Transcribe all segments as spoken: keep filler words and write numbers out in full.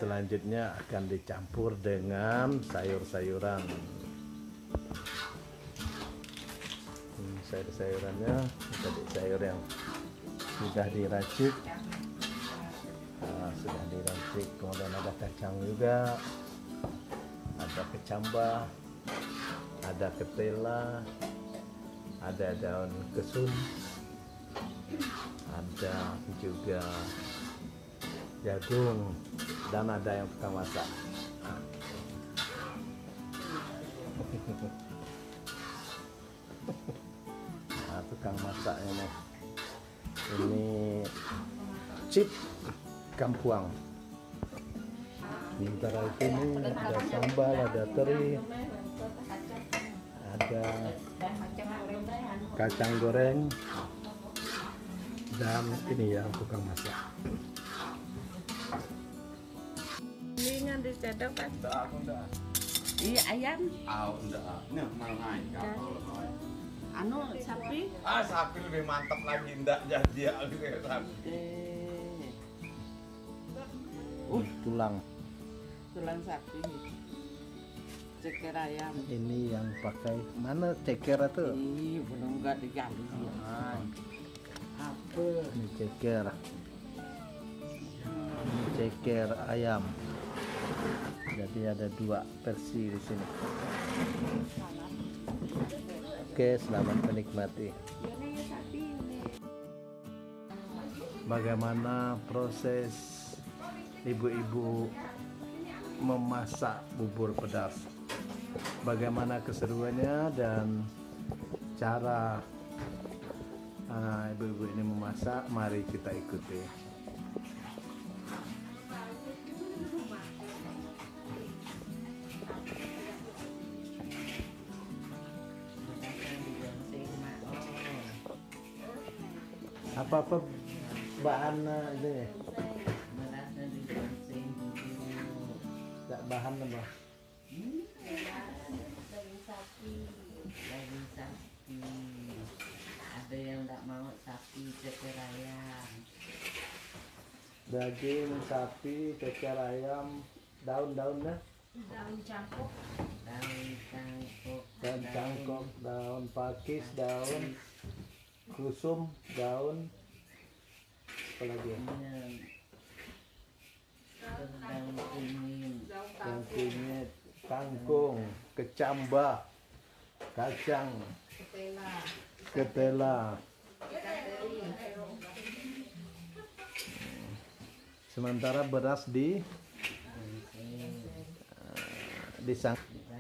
Selanjutnya akan dicampur dengan sayur-sayuran. Hmm, sayur-sayurannya tadi sayur yang sudah diracik, nah, sudah diracik. Kemudian ada kacang juga, ada kecambah, ada ketela, ada daun kesum, ada juga jagung, dan ada yang tukang masak. Nah, tukang masaknya nih. Ini chip kampuang. Sementara itu ini ada sambal, ada teri, ada kacang goreng, dan ini ya tukang masak. Ini dicedok kan? Enggak, aku enggak. Iya ayam. Ah, enggak. Ini malah naik kapal. Anu sapi. Ah, sapi lebih mantap lagi, enggak jadi aku kayak sapi. Eh, Uh, tulang. tulang sapi. Ceker ayam. Ini yang pakai mana ceker itu? Ini belum enggak digali. Ah, Apa? ini ceker. Ini ceker ayam. Jadi ada dua versi di sini. Oke, selamat menikmati. Bagaimana proses ibu-ibu memasak bubur pedas? Bagaimana keseruannya dan cara uh, ibu-ibu ini memasak? Mari kita ikuti. Apa-apa bahan ini? Berasnya digonceng dulu. Enggak bahan apa? Daging sapi. Daging sapi. Ada yang enggak mau sapi, ceker ayam. Daging sapi, ceker ayam, daun-daunnya, Daun cangkok, Daun cangkok. daun cangkok, daun pakis, daun kusum, daun apa lagi? Daun kuning. Daun kunyit, kangkung, kecambah, kacang, ketela. Sementara beras di disang.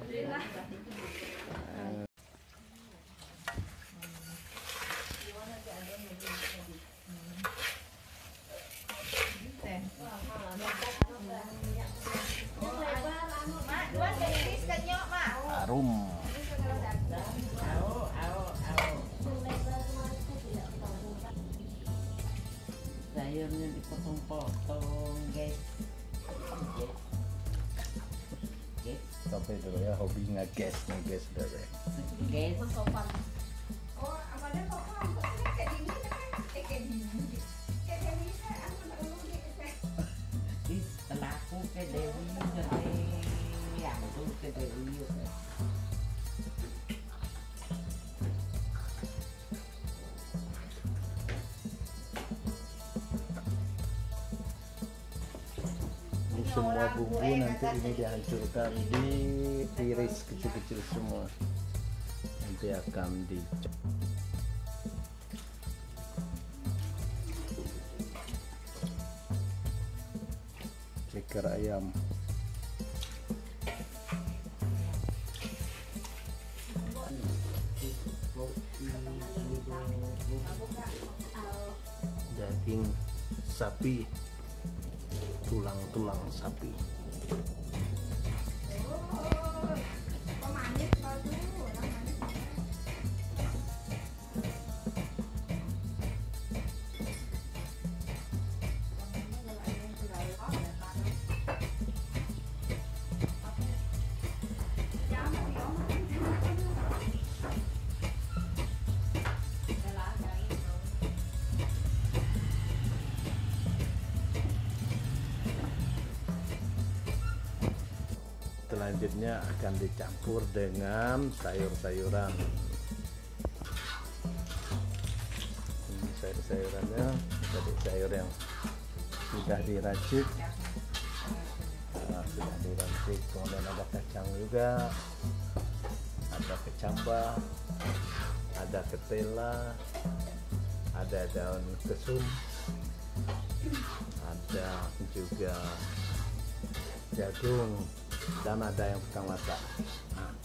Harum. Au, au, au. Sayurnya dipotong-potong, guys. Guys, Sampai dulu ya, hobi ngegas ngegas dulu. guys. sopan. Oh, apa dia sopan? Kayak gini kan? Kayak gini. Kayak gini kan? Aku tak mau di. Ih, setelah aku ke Dewi, gede. Yang tuh ke Dewi. Ini semua bumbu nanti ini dihancurkan, diiris kecil-kecil semua. Nanti akan di ceker ayam. Daging sapi, tulang-tulang sapi. selanjutnya akan dicampur dengan sayur-sayuran. Ini sayur-sayurannya jadi sayur yang sudah diracik. Nah, sudah diracik, kemudian ada kacang juga, ada kecambah, ada ketela, ada daun kesum, ada juga jagung, dan ada yang tukang masak. Nah.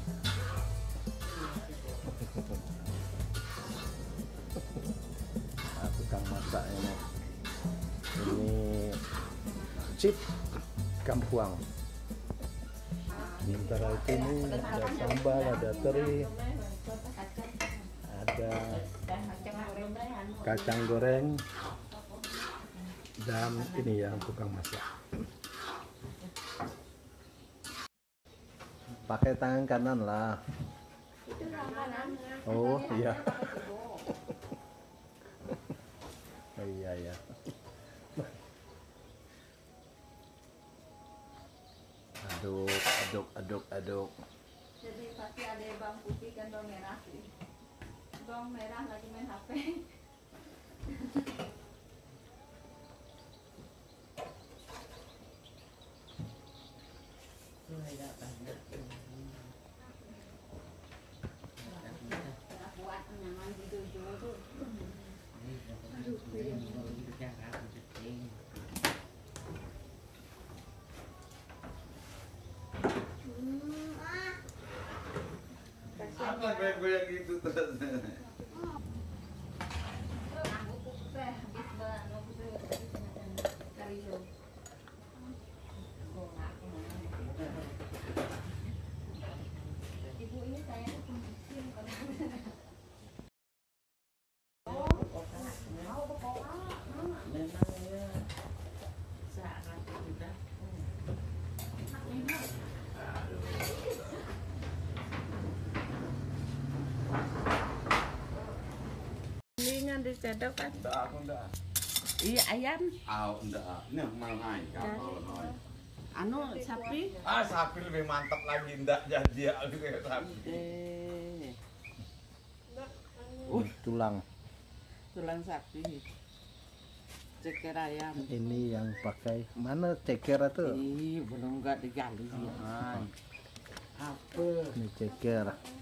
Nah, tukang masak ini ini chip kampuang. Sementara itu ini ada sambal, ada teri, ada kacang goreng, dan ini yang tukang masak. Pakai tangan kanan lah. Oh iya. Oh iya ya. Aduk, aduk, aduk, aduk. Jadi pasti ada bawang putih dan bawang merah sih. Bawang merah lagi main H P. Apa goyang-goyang gitu terus? Ibu ini saya kunciin kalau Memangnya sangat sudah. ini yang dicedok kan. Enggak, aku enggak. Iya ayam, Ah, enggak. Ini mau hai kapal noi. anu sapi. Ah, sapi lebih mantap lagi enggak jadi ya gitu ya sapi. Eh, Uh, tulang. tulang sapi. Ceker ayam. Ini yang pakai mana ceker itu? Ih, belum enggak digali ya. Apa? Ini ceker.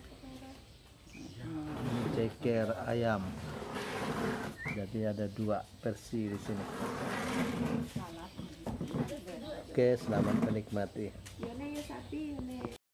Ini ceker ayam. Jadi ada dua versi di sini. Oke, selamat menikmati. Yone ya sapi, yone.